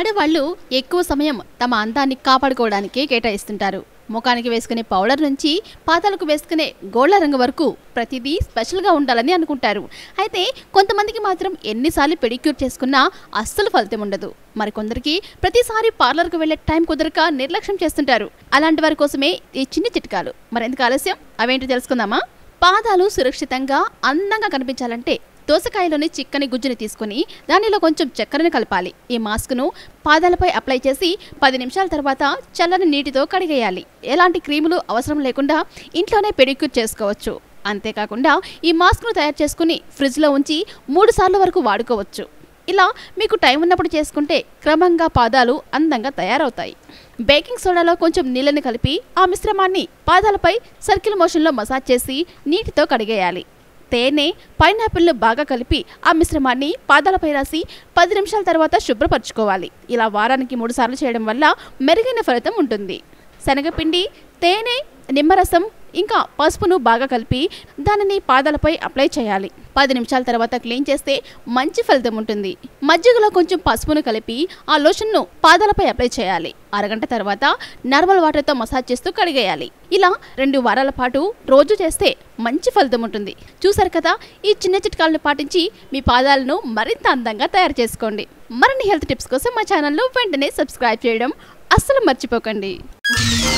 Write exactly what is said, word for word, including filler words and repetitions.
ఆడవాళ్ళు ఎక్కువ సమయం తమ అందాన్ని కాపాడుకోవడానికి కేటాయిస్తుంటారు. ముఖానికి వేసుకునే పౌడర్ నుంచి పాదాలకు వేసుకునే గోళ్ల రంగు వరకు ప్రతిదీ స్పెషల్గా ఉండాలని అనుకుంటారు. అయితే కొంతమందికి మాత్రం ఎన్నిసార్లు పెడిక్యూర్ చేసుకున్నా అస్సలు ఫలితం ఉండదు. మరికొందరికి ప్రతిసారి పార్లర్కు వెళ్లే టైం కుదరక నిర్లక్ష్యం చేస్తుంటారు. అలాంటి వారి కోసమే ఈ చిన్ని చిట్కాలు. మరెందుకు ఆలస్యం, అవేంటో తెలుసుకుందామా? పాదాలు సురక్షితంగా అందంగా కనిపించాలంటే దోసకాయలోని చిక్కని గుజ్జుని తీసుకుని దానిలో కొంచెం చక్కెరను కలపాలి. ఈ మాస్క్ను పాదాలపై అప్లై చేసి పది నిమిషాల తర్వాత చల్లని నీటితో కడిగేయాలి. ఎలాంటి క్రీములు అవసరం లేకుండా ఇంట్లోనే పెడిక్యూర్ చేసుకోవచ్చు. అంతేకాకుండా ఈ మాస్క్ను తయారు చేసుకుని ఫ్రిడ్జ్లో ఉంచి మూడు సార్లు వరకు వాడుకోవచ్చు. ఇలా మీకు టైం ఉన్నప్పుడు చేసుకుంటే క్రమంగా పాదాలు అందంగా తయారవుతాయి. బేకింగ్ సోడాలో కొంచెం నీళ్ళని కలిపి ఆ మిశ్రమాన్ని పాదాలపై సర్కిల్ మోషన్లో మసాజ్ చేసి నీటితో కడిగేయాలి. తేనె, పైనాపిల్ను బాగా కలిపి ఆ మిశ్రమాన్ని పాదాలపై రాసి పది నిమిషాల తర్వాత శుభ్రపరచుకోవాలి. ఇలా వారానికి మూడు సార్లు చేయడం వల్ల మెరుగైన ఫలితం ఉంటుంది. శనగపిండి, తేనె, నిమ్మరసం ఇంకా పసుపును బాగా కలిపి దానిని పాదాలపై అప్లై చేయాలి. పది నిమిషాల తర్వాత క్లీన్ చేస్తే మంచి ఫలితం ఉంటుంది. మజ్జిగలో కొంచెం పసుపును కలిపి ఆ లోషన్ను పాదాలపై అప్లై చేయాలి. అరగంట తర్వాత నార్మల్ వాటర్తో మసాజ్ చేస్తూ కడిగేయాలి. ఇలా రెండు వారాల పాటు రోజు చేస్తే మంచి ఫలితం ఉంటుంది. చూసారు కదా, ఈ చిన్న చిట్కాలను పాటించి మీ పాదాలను మరింత అందంగా తయారు చేసుకోండి. మరిన్ని హెల్త్ టిప్స్ కోసం మా ఛానల్ను వెంటనే సబ్స్క్రైబ్ చేయడం అస్సలు మర్చిపోకండి.